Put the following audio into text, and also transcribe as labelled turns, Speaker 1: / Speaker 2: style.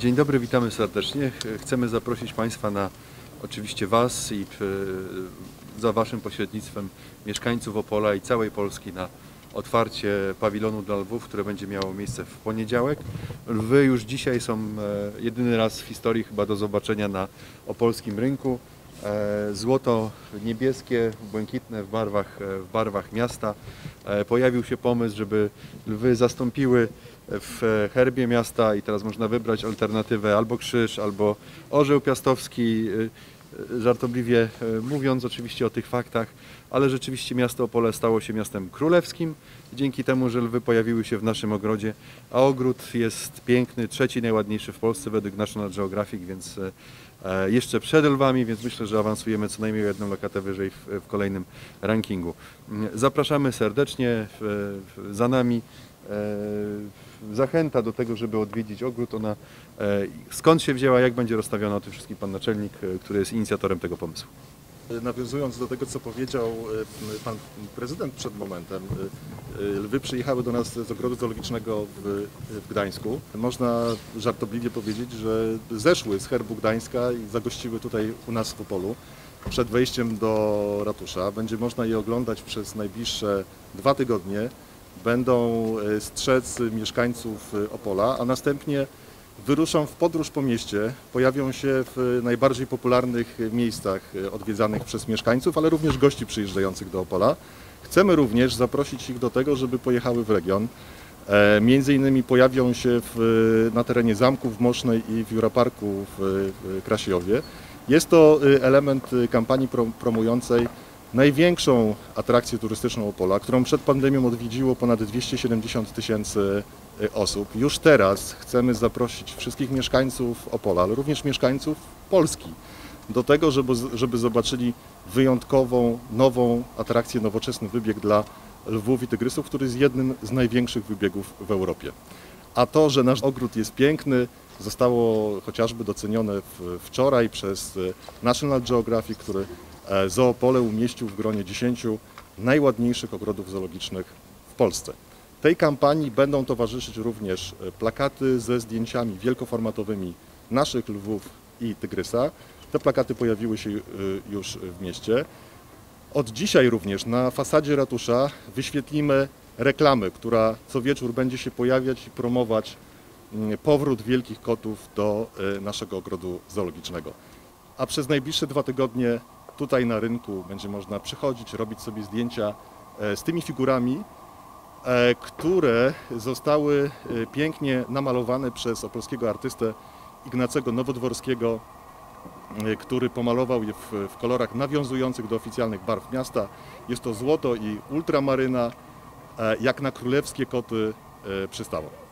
Speaker 1: Dzień dobry, witamy serdecznie. Chcemy zaprosić Państwa oczywiście Was i za Waszym pośrednictwem mieszkańców Opola i całej Polski na otwarcie pawilonu dla lwów, które będzie miało miejsce w poniedziałek. Lwy już dzisiaj są jedyny raz w historii chyba do zobaczenia na opolskim rynku. Złoto-niebieskie, błękitne w barwach miasta. Pojawił się pomysł, żeby lwy zastąpiły w herbie miasta i teraz można wybrać alternatywę albo krzyż, albo orzeł piastowski, żartobliwie mówiąc oczywiście o tych faktach, ale rzeczywiście miasto Opole stało się miastem królewskim dzięki temu, że lwy pojawiły się w naszym ogrodzie, a ogród jest piękny, trzeci najładniejszy w Polsce według National Geographic, więc jeszcze przed lwami, więc myślę, że awansujemy co najmniej o jedną lokatę wyżej w kolejnym rankingu. Zapraszamy serdecznie, za nami zachęta do tego, żeby odwiedzić ogród. Skąd się wzięła, jak będzie rozstawiona, o tym wszystkim pan naczelnik, który jest inicjatorem tego pomysłu.
Speaker 2: Nawiązując do tego, co powiedział pan prezydent przed momentem, lwy przyjechały do nas z ogrodu zoologicznego w Gdańsku. Można żartobliwie powiedzieć, że zeszły z herbu Gdańska i zagościły tutaj u nas w Opolu. Przed wejściem do ratusza będzie można je oglądać przez najbliższe 2 tygodnie. Będą strzec mieszkańców Opola, a następnie wyruszą w podróż po mieście, pojawią się w najbardziej popularnych miejscach odwiedzanych przez mieszkańców, ale również gości przyjeżdżających do Opola. Chcemy również zaprosić ich do tego, żeby pojechały w region. Między innymi pojawią się na terenie zamku w Mosznej i w Juraparku w Krasiowie. Jest to element kampanii promującej największą atrakcję turystyczną Opola, którą przed pandemią odwiedziło ponad 270 000 osób. Już teraz chcemy zaprosić wszystkich mieszkańców Opola, ale również mieszkańców Polski do tego, żeby zobaczyli wyjątkową, nową atrakcję, nowoczesny wybieg dla lwów i tygrysów, który jest jednym z największych wybiegów w Europie. A to, że nasz ogród jest piękny, zostało chociażby docenione wczoraj przez National Geographic, który Zoopole umieścił w gronie 10 najładniejszych ogrodów zoologicznych w Polsce. Tej kampanii będą towarzyszyć również plakaty ze zdjęciami wielkoformatowymi naszych lwów i tygrysa. Te plakaty pojawiły się już w mieście. Od dzisiaj również na fasadzie ratusza wyświetlimy reklamę, która co wieczór będzie się pojawiać i promować powrót wielkich kotów do naszego ogrodu zoologicznego. A przez najbliższe 2 tygodnie tutaj na rynku będzie można przychodzić, robić sobie zdjęcia z tymi figurami, które zostały pięknie namalowane przez opolskiego artystę Ignacego Nowodworskiego, który pomalował je w kolorach nawiązujących do oficjalnych barw miasta. Jest to złoto i ultramaryna, jak na królewskie koty przystało.